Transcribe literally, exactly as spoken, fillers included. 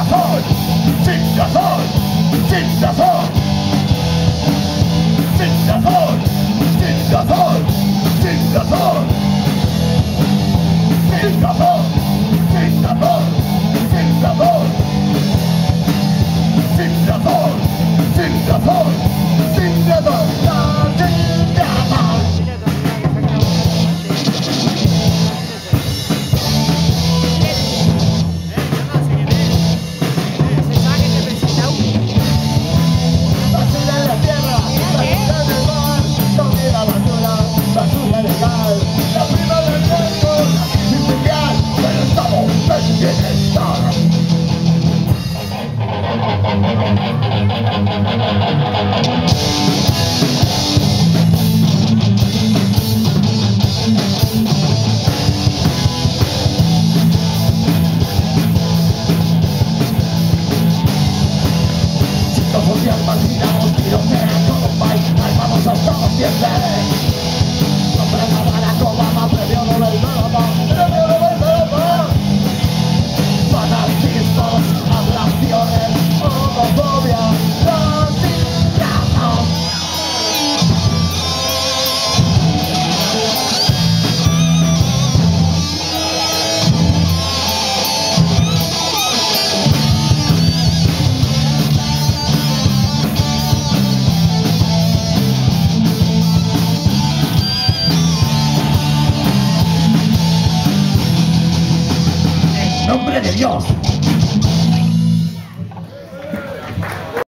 razón, sin razón, sin razón, sin razón, sin razón, sin razón, sin razón, sin razón, sin razón, sin razón, sin razón, sin razón, sin razón. Marginamos, tirotean todo un país, armamos a todos siempre. Nombre de Barack Obama, premio Nobel de la Paz, premio Nobel de la Paz. Fanatismos, ablaciones, homofobia, racismo. Nombre de Dios.